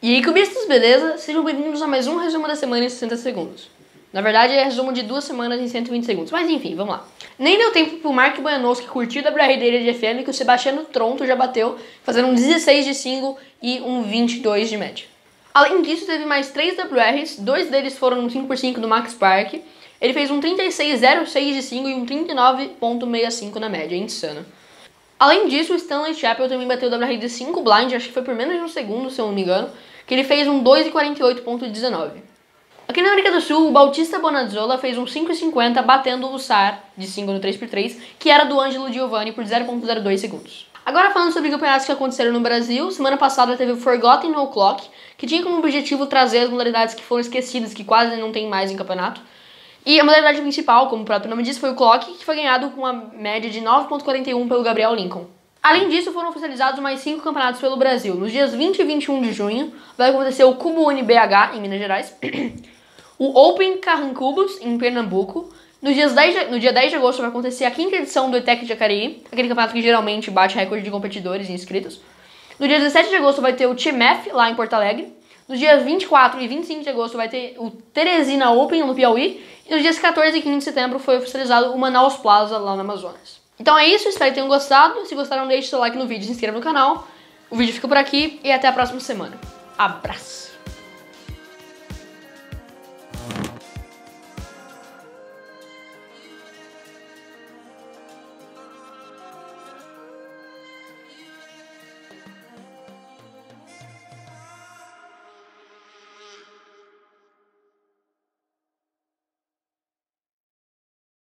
E aí, cubistas, beleza? Sejam bem-vindos a mais um resumo da semana em 60 segundos. Na verdade, é resumo de 2 semanas em 120 segundos, mas enfim, vamos lá. Nem deu tempo pro Mark Bojanowski curtir o WR dele de FM que o Sebastiano Tronto já bateu, fazendo um 16 de single e um 22 de média. Além disso, teve mais 3 WRs, 2 deles foram no 5x5 do Max Park. Ele fez um 36,06 de single e um 39,65 na média, insano. Além disso, o Stanley Chappell também bateu o WR de 5 blind, acho que foi por menos de um segundo, se eu não me engano, que ele fez um 2,48,19. Aqui na América do Sul, o Bautista Bonazzola fez um 5,50 batendo o SAR de single no 3x3, que era do Ângelo Giovanni por 0,02 segundos. Agora falando sobre campeonatos que aconteceram no Brasil, semana passada teve o Forgotten No Clock, que tinha como objetivo trazer as modalidades que foram esquecidas, que quase não tem mais em campeonato. E a modalidade principal, como o próprio nome diz, foi o Clock, que foi ganhado com uma média de 9,41 pelo Gabriel Lincoln. Além disso, foram oficializados mais 5 campeonatos pelo Brasil. Nos dias 20 e 21 de junho, vai acontecer o Cubo UniBH, em Minas Gerais, o Open Carrancubos, em Pernambuco. No dia 10 de agosto vai acontecer a 5ª edição do ETEC de Jacareí, aquele campeonato que geralmente bate recorde de competidores e inscritos. No dia 17 de agosto vai ter o TMF, lá em Porto Alegre. Nos dias 24 e 25 de agosto vai ter o Teresina Open, no Piauí. E nos dias 14 e 15 de setembro foi oficializado o Manaus Plaza, lá no Amazonas. Então é isso, espero que tenham gostado. Se gostaram, deixe seu like no vídeo e se inscreva no canal. O vídeo fica por aqui e até a próxima semana. Abraço!